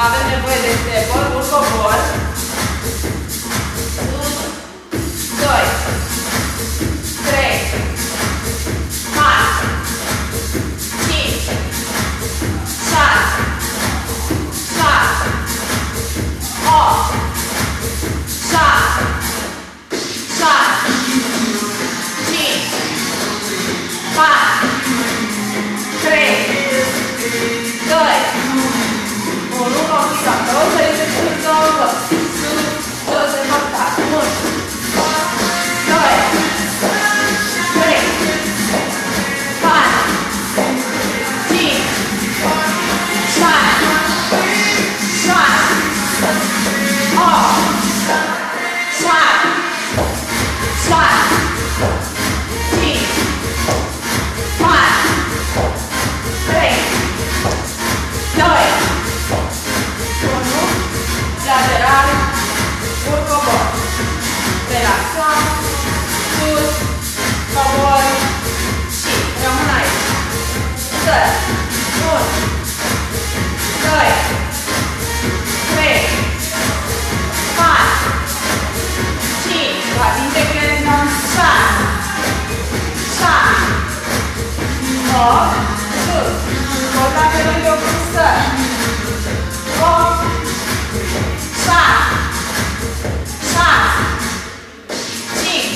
Avem nevoie de stepper, un cobor. 1, 2, 3, 4, 5, 6, 7, 8, 7, 6, 5, 4, 3, 2, 1, continuăm. 20 de două, sus, jos, îndepărtat. 1, 2, 3, 4, 5, 6, 7, 8, 7, 6, 5, 4, 3, 2, 1, lateral, un cobor. Relaxăm, sus, cobor și rămân aici. Stări. 1, 2, 3, 4, 5, la integrăm 6, 7, 8, sus, portate lângă o stări. 8, 7, 6, 5,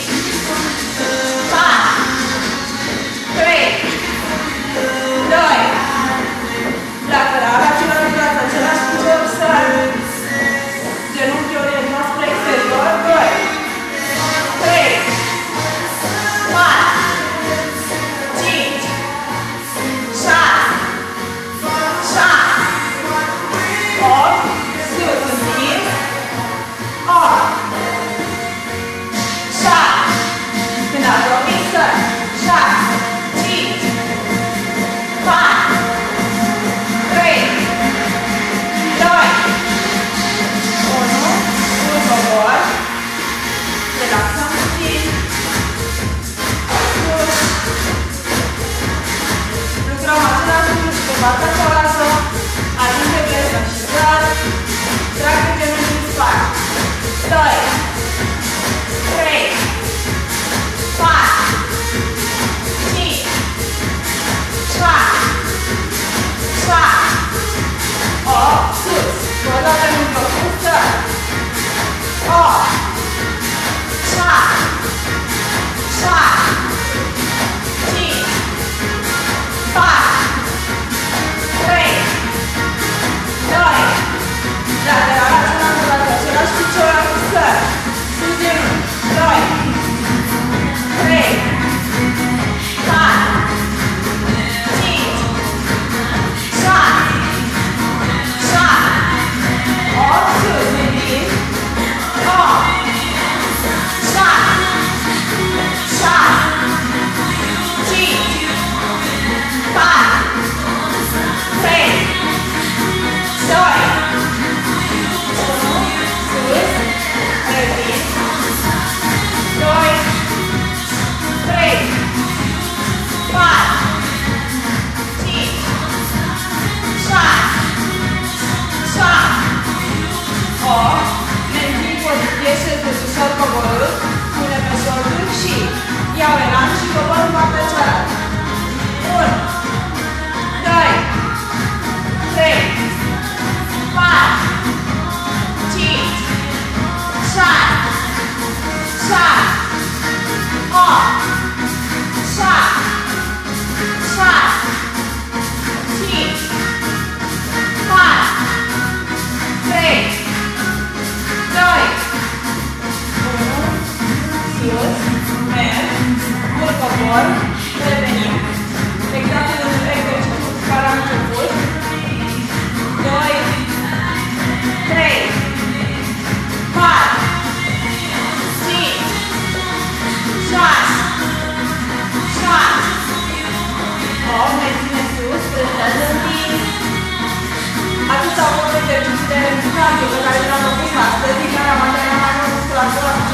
4, 3, 2, lateral, același braț, același picior, stări. Genunchiul orientat spre exterior. 2, 3, 4, 5, 6, 7, 8, sus, întins, 8, 7, când apropii stări, 6, 5, 4, 3, 2, 1, un cobor, relaxăm puțin, sus, lucrăm același lucru cu partea cealaltă, atinge blesă și zăr, trag pe genunchi în spate, 2, 3, 4, 5, 6, 7, 8, sus, portate lângă cu stări, 8, 7, 6, 5, 4, 3, 2, lateral, același picior cu stări, sus genunchi, 2, 3, 4, 5, 6, 7, 8, sus, întins, 8, 7, 6, 5, 4, 3, 2, 1, sus, revin, 2, 3, 4, 5, 6, 7, 8, mențin poziție și ușor coborât, pune pe șolduri și iau elan și cobor în partea cealaltă. 1, 2, 3, 4, 5, 6, 7, 8, 7, 6, 5, 4, 3, 2, 1, sus, merg, mult cobor, revenim, exact în exercițiul care am început, 2, 3, 4, 5, 6, 7, 8, menține sus, prezează întins. Acestea au fost exercițiile de cardio pe care le-am făcut astăzi, din care am antrenat mai mult musculatura